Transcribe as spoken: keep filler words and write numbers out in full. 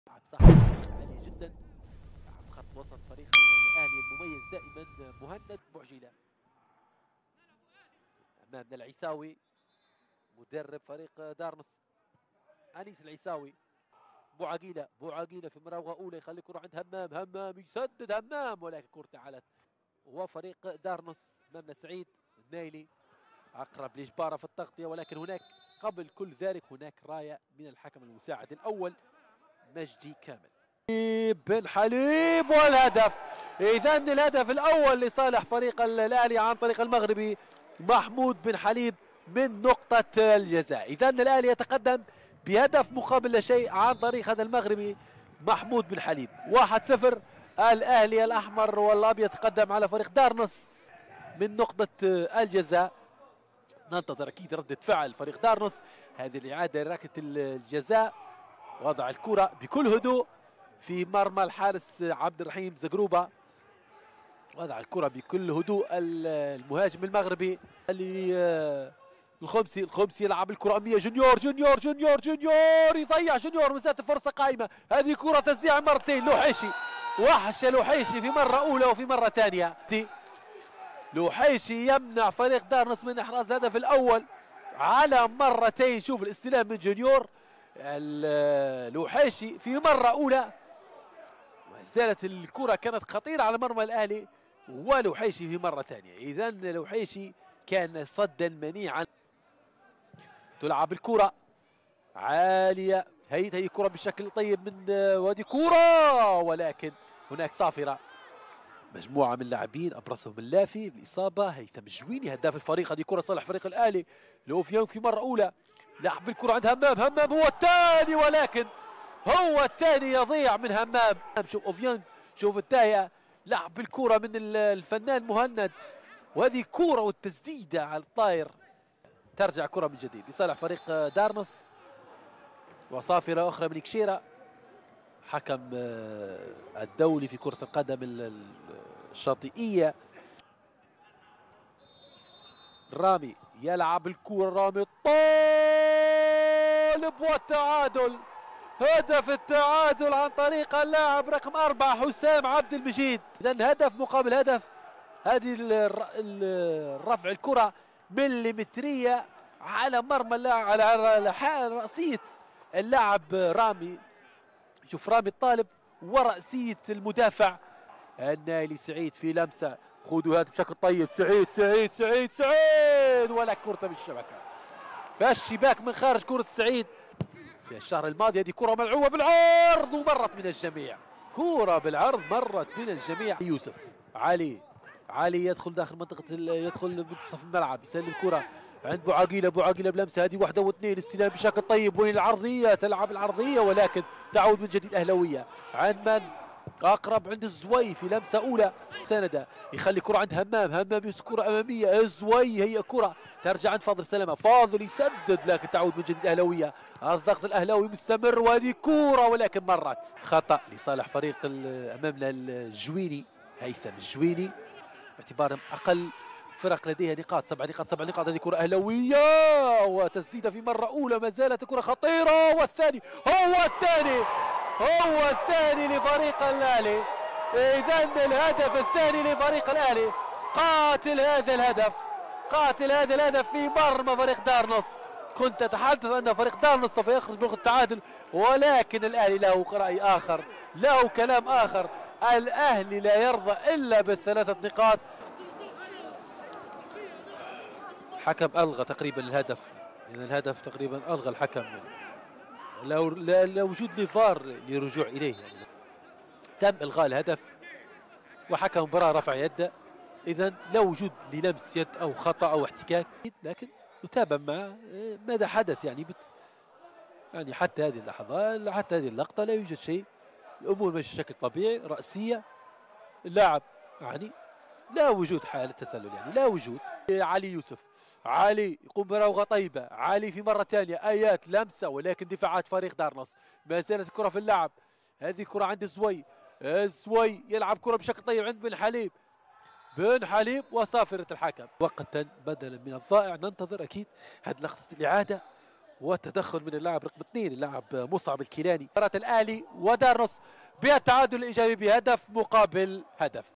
لعب صح عالي جدا. لعب خط وسط فريق الاهلي المميز دائما مهند بوعجيله. امامنا العيساوي مدرب فريق دارنس انيس العيساوي. بوعقيله بوعقيله في مراوغه اولى يخلي كره عند همام، همام يسدد همام ولكن كرة علت. وفريق دارنس امامنا سعيد النايلي اقرب لجباره في التغطيه، ولكن هناك قبل كل ذلك هناك رايه من الحكم المساعد الاول مجدي كامل. بن حليب والهدف. اذا الهدف الاول لصالح فريق الاهلي عن طريق المغربي محمود بن حليب من نقطه الجزاء. اذا الاهلي يتقدم بهدف مقابل لا شيء عن طريق هذا المغربي محمود بن حليب. واحد صفر. الاهلي الاحمر والابيض يتقدم على فريق دارنس من نقطه الجزاء. ننتظر اكيد رده فعل فريق دارنس. هذه الاعاده لركله الجزاء. وضع الكره بكل هدوء في مرمى الحارس عبد الرحيم زقروبه. وضع الكره بكل هدوء المهاجم المغربي اللي الخمسي. الخمسي يلعب الكره اماميه جونيور جونيور جونيور جونيور يضيع جونيور مسات فرصه قائمه. هذه كره تسديع مرتين. لوحيشي وحش لوحيشي في مره اولى وفي مره ثانيه. لوحيشي يمنع فريق دارنس من احراز الهدف الاول على مرتين. شوف الاستلام من جونيور لوحيشي في مره اولى، وزالت الكره كانت خطيره على مرمى الاهلي، ولوحيشي في مره ثانيه. اذا لوحيشي كان صدا منيعا. تلعب الكره عاليه. هي هي كره بشكل طيب من وادي كره، ولكن هناك صافره. مجموعه من اللاعبين ابرزهم اللافي بالاصابه. هيثم الجويني هداف الفريق. هذه كره صالح فريق الاهلي. لوفيان في مره اولى لعب الكره عند همام. همام هو الثاني، ولكن هو الثاني يضيع من همام. شوف اوفيانج، شوف التايه لعب الكره من الفنان مهند، وهذه كره والتسديده على الطاير. ترجع كره من جديد لصالح فريق دارنس. وصافره اخرى من كشيره حكم الدولي في كره القدم الشاطئيه. رامي يلعب الكره. رامي طالب والتعادل. هدف التعادل عن طريق اللاعب رقم أربعة حسام عبد المجيد. إذا هدف مقابل هدف. هذه الرفع الكرة مليمترية على مرمى اللاعب على رأسية اللاعب رامي. شوف رامي الطالب ورأسية المدافع النايلي. سعيد في لمسة. خذوا هذا بشكل طيب. سعيد سعيد سعيد سعيد ولا كرة بالشبكة. فالشباك من خارج كرة سعيد. في الشهر الماضي هذه كرة ملعوبة بالعرض ومرت من الجميع. كرة بالعرض مرت من الجميع. يوسف علي. علي يدخل داخل منطقة يدخل منتصف الملعب يسلم الكرة عند بوعقيله. بوعقيله بلمسه. هذه واحدة واثنين. استلام بشكل طيب. وين العرضية؟ تلعب العرضية ولكن تعود من جديد أهلاوية. عند من؟ أقرب عند الزوي في لمسة أولى. سندة يخلي كرة عند همام. همام يمسك كرة أمامية. الزوي هي كرة ترجع عند فاضل سلامة. فاضل يسدد لكن تعود من جديد أهلاوية. الضغط الأهلاوي مستمر وهذه كرة ولكن مرت. خطأ لصالح فريق أمامنا الجويني. هيثم الجويني باعتبارهم أقل فرق لديها نقاط. سبع نقاط سبع نقاط. هذه كرة أهلاوية وتسديدة في مرة أولى. ما زالت كرة خطيرة. والثاني هو الثاني هو الثاني لفريق الأهلي. إذا الهدف الثاني لفريق الأهلي. قاتل هذا الهدف. قاتل هذا الهدف في مرمى فريق دارنس. كنت أتحدث أن فريق دارنس سوف يخرج بنقطة التعادل، ولكن الأهلي له رأي آخر، له كلام آخر. الأهلي لا يرضى إلا بالثلاثة نقاط. حكم ألغى تقريبا الهدف. يعني الهدف تقريبا ألغى الحكم. لو لا وجود لفار لرجوع إليه. يعني تم إلغاء الهدف وحكم المباراة رفع يده. إذا لا وجود للمس يد أو خطأ أو احتكاك، لكن نتابع مع ماذا حدث. يعني بت يعني حتى هذه اللحظة حتى هذه اللقطة لا يوجد شيء. الأمور ماشية بشكل طبيعي. رأسية اللاعب يعني لا وجود حالة تسلل. يعني لا وجود. علي يوسف. علي يقوم براوغة طيبة. علي في مرة ثانية. آيات لمسة ولكن دفاعات فريق دارنس. ما زالت الكرة في اللعب. هذه كرة عند الزوي. الزوي يلعب كرة بشكل طيب عند بن حليب. بن حليب وصافرة الحكم. وقتا بدلا من الضائع. ننتظر أكيد هذه لقطة الإعادة وتدخل من اللاعب رقم اثنين اللاعب مصعب الكيلاني. مباراة الاهلي ودارنس بالتعادل الايجابي بهدف مقابل هدف.